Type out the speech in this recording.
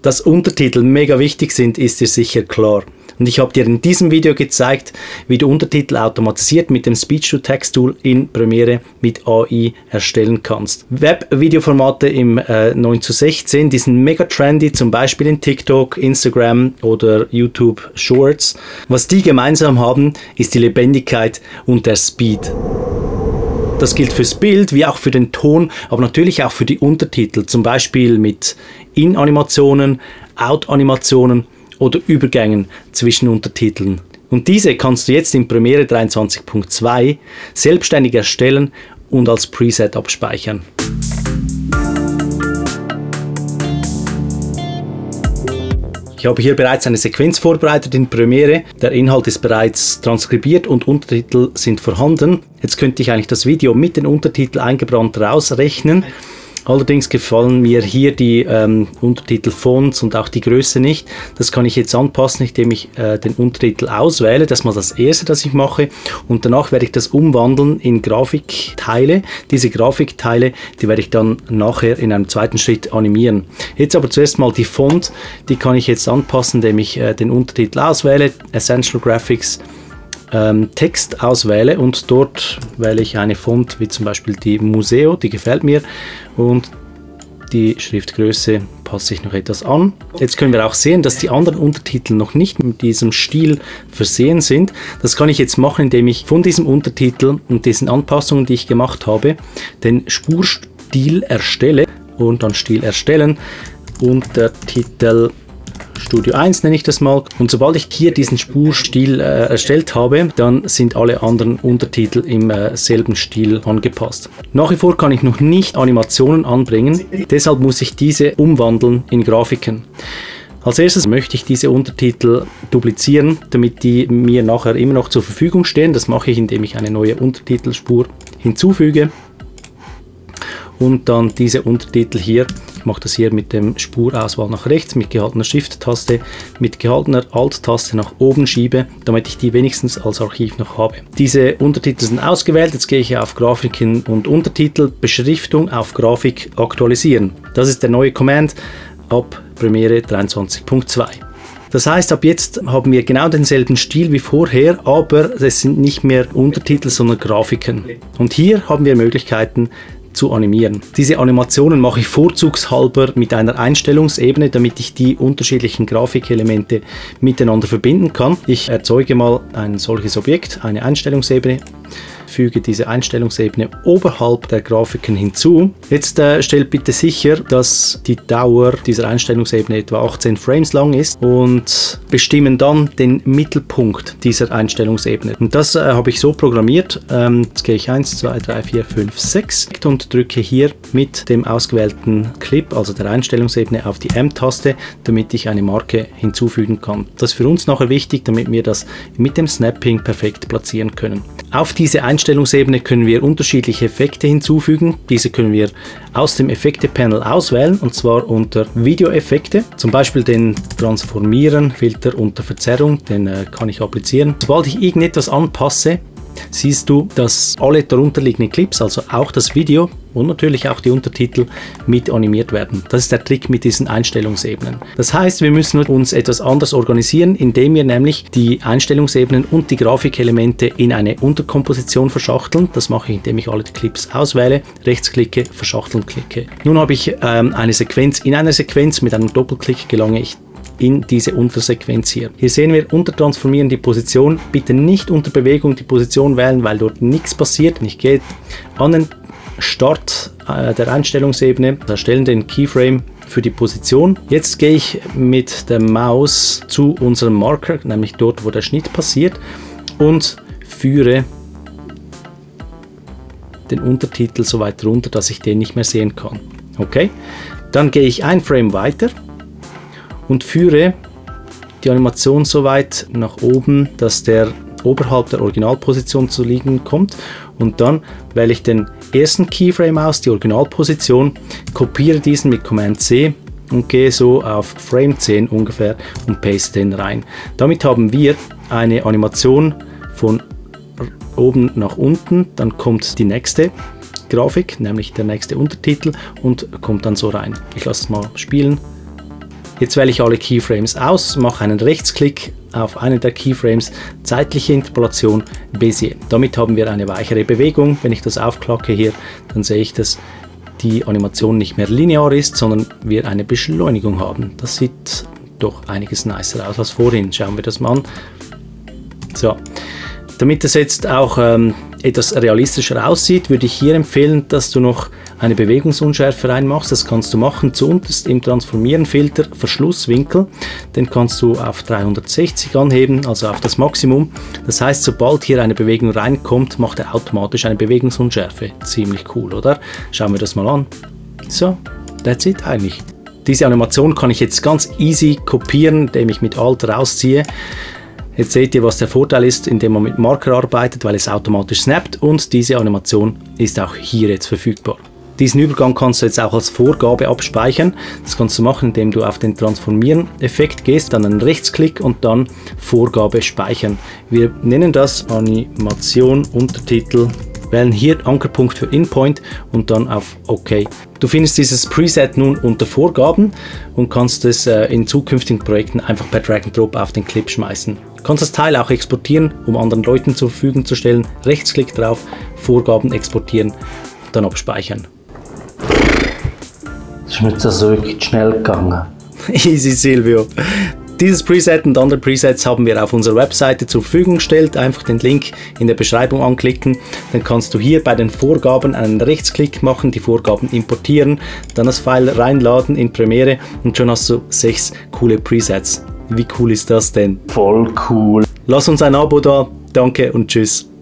Dass Untertitel mega wichtig sind, ist dir sicher klar. Und ich habe dir in diesem Video gezeigt, wie du Untertitel automatisiert mit dem Speech-to-Text-Tool in Premiere mit AI erstellen kannst. Web-Videoformate im 9:16, die sind mega trendy, zum Beispiel in TikTok, Instagram oder YouTube Shorts. Was die gemeinsam haben, ist die Lebendigkeit und der Speed. Das gilt fürs Bild wie auch für den Ton, aber natürlich auch für die Untertitel, zum Beispiel mit In-Animationen, Out-Animationen oder Übergängen zwischen Untertiteln. Und diese kannst du jetzt in Premiere 23.2 selbstständig erstellen und als Preset abspeichern. Ich habe hier bereits eine Sequenz vorbereitet in Premiere. Der Inhalt ist bereits transkribiert und Untertitel sind vorhanden. Jetzt könnte ich eigentlich das Video mit den Untertiteln eingebrannt rausrechnen. Allerdings gefallen mir hier die Untertitelfonts und auch die Größe nicht. Das kann ich jetzt anpassen, indem ich den Untertitel auswähle. Das ist mal das erste, das ich mache. Und danach werde ich das umwandeln in Grafikteile. Diese Grafikteile, die werde ich dann nachher in einem zweiten Schritt animieren. Jetzt aber zuerst mal die Font. Die kann ich jetzt anpassen, indem ich den Untertitel auswähle, Essential Graphics, Text auswähle und dort wähle ich eine Font wie zum Beispiel die Museo, die gefällt mir, und die Schriftgröße passe ich noch etwas an. Jetzt können wir auch sehen, dass die anderen Untertitel noch nicht mit diesem Stil versehen sind. Das kann ich jetzt machen, indem ich von diesem Untertitel und diesen Anpassungen, die ich gemacht habe, den Spurstil erstelle und dann Stil erstellen, Untertitel Studio 1 nenne ich das mal, und sobald ich hier diesen Spurstil erstellt habe, dann sind alle anderen Untertitel im selben Stil angepasst. Nach wie vor kann ich noch nicht Animationen anbringen, deshalb muss ich diese umwandeln in Grafiken. Als erstes möchte ich diese Untertitel duplizieren, damit die mir nachher immer noch zur Verfügung stehen. Das mache ich, indem ich eine neue Untertitelspur hinzufüge und dann diese Untertitel hier. Ich mache das hier mit dem Spurauswahl nach rechts, mit gehaltener Shift-Taste, mit gehaltener Alt-Taste nach oben schiebe, damit ich die wenigstens als Archiv noch habe. Diese Untertitel sind ausgewählt, jetzt gehe ich auf Grafiken und Untertitel, Beschriftung auf Grafik aktualisieren. Das ist der neue Command ab Premiere 23.2. Das heißt, ab jetzt haben wir genau denselben Stil wie vorher, aber es sind nicht mehr Untertitel, sondern Grafiken. Und hier haben wir Möglichkeiten zu animieren. Diese Animationen mache ich vorzugshalber mit einer Einstellungsebene, damit ich die unterschiedlichen Grafikelemente miteinander verbinden kann. Ich erzeuge mal ein solches Objekt, eine Einstellungsebene, füge diese Einstellungsebene oberhalb der Grafiken hinzu. Jetzt stellt bitte sicher, dass die Dauer dieser Einstellungsebene etwa 18 Frames lang ist und bestimmen dann den Mittelpunkt dieser Einstellungsebene. Und das habe ich so programmiert. Jetzt gehe ich 1, 2, 3, 4, 5, 6 und drücke hier mit dem ausgewählten Clip, also der Einstellungsebene, auf die M-Taste, damit ich eine Marke hinzufügen kann. Das ist für uns nachher wichtig, damit wir das mit dem Snapping perfekt platzieren können. Auf diese Einstellungsebene können wir unterschiedliche Effekte hinzufügen. Diese können wir aus dem Effekte-Panel auswählen, und zwar unter Videoeffekte. Zum Beispiel den Transformieren, Filter unter Verzerrung, den kann ich applizieren. Sobald ich irgendetwas anpasse, siehst du, dass alle darunter liegenden Clips, also auch das Video und natürlich auch die Untertitel, mit animiert werden. Das ist der Trick mit diesen Einstellungsebenen. Das heißt, wir müssen uns etwas anders organisieren, indem wir nämlich die Einstellungsebenen und die Grafikelemente in eine Unterkomposition verschachteln. Das mache ich, indem ich alle die Clips auswähle, rechtsklicke, verschachteln klicke. Nun habe ich eine Sequenz. In einer Sequenz mit einem Doppelklick gelange ich in diese Untersequenz hier. Hier sehen wir Untertransformieren die Position. Bitte nicht unter Bewegung die Position wählen, weil dort nichts passiert. Ich gehe an den Start der Einstellungsebene, erstellen den Keyframe für die Position. Jetzt gehe ich mit der Maus zu unserem Marker, nämlich dort, wo der Schnitt passiert, und führe den Untertitel so weit runter, dass ich den nicht mehr sehen kann. Okay, dann gehe ich ein Frame weiter und führe die Animation so weit nach oben, dass der oberhalb der Originalposition zu liegen kommt, und dann wähle ich den ersten Keyframe aus, die Originalposition, kopiere diesen mit Command C und gehe so auf Frame 10 ungefähr und paste den rein. Damit haben wir eine Animation von oben nach unten, dann kommt die nächste Grafik, nämlich der nächste Untertitel, und kommt dann so rein. Ich lasse es mal spielen. Jetzt wähle ich alle Keyframes aus, mache einen Rechtsklick auf einen der Keyframes, zeitliche Interpolation, Bezier. Damit haben wir eine weichere Bewegung. Wenn ich das aufklacke hier, dann sehe ich, dass die Animation nicht mehr linear ist, sondern wir eine Beschleunigung haben. Das sieht doch einiges nicer aus als vorhin. Schauen wir das mal an. So, damit das jetzt auch etwas realistischer aussieht, würde ich hier empfehlen, dass du noch eine Bewegungsunschärfe reinmachst. Das kannst du machen zuunterst im Transformieren-Filter Verschlusswinkel. Den kannst du auf 360 anheben, also auf das Maximum. Das heißt, sobald hier eine Bewegung reinkommt, macht er automatisch eine Bewegungsunschärfe. Ziemlich cool, oder? Schauen wir das mal an. So, that's it eigentlich. Diese Animation kann ich jetzt ganz easy kopieren, indem ich mit Alt rausziehe. Jetzt seht ihr, was der Vorteil ist, indem man mit Marker arbeitet, weil es automatisch snappt, und diese Animation ist auch hier jetzt verfügbar. Diesen Übergang kannst du jetzt auch als Vorgabe abspeichern. Das kannst du machen, indem du auf den Transformieren-Effekt gehst, dann einen Rechtsklick und dann Vorgabe speichern. Wir nennen das Animation Untertitel, wählen hier Ankerpunkt für InPoint und dann auf OK. Du findest dieses Preset nun unter Vorgaben und kannst es in zukünftigen Projekten einfach per Drag and Drop auf den Clip schmeißen. Du kannst das Teil auch exportieren, um anderen Leuten zur Verfügung zu stellen. Rechtsklick drauf, Vorgaben exportieren, dann abspeichern. Das ist mir jetzt also wirklich schnell gegangen. Easy, Silvio. Dieses Preset und andere Presets haben wir auf unserer Webseite zur Verfügung gestellt. Einfach den Link in der Beschreibung anklicken. Dann kannst du hier bei den Vorgaben einen Rechtsklick machen, die Vorgaben importieren, dann das File reinladen in Premiere und schon hast du 6 coole Presets. Wie cool ist das denn? Voll cool. Lass uns ein Abo da. Danke und tschüss.